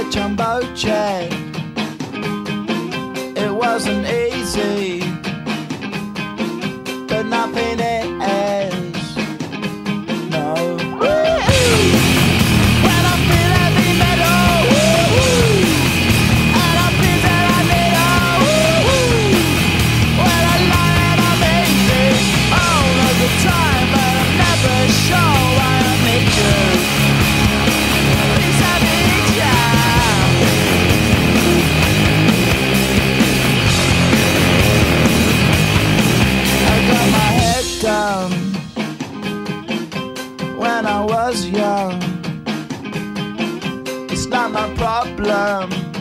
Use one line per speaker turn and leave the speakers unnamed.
jumbo jet. It wasn't easy, but nothing is. No. When I feel heavy metal, and I feel that I need when I lie and I'm easy all of the time, but I'm never sure why I need you. Please have me down. I got my head down when I was young. It's not my problem.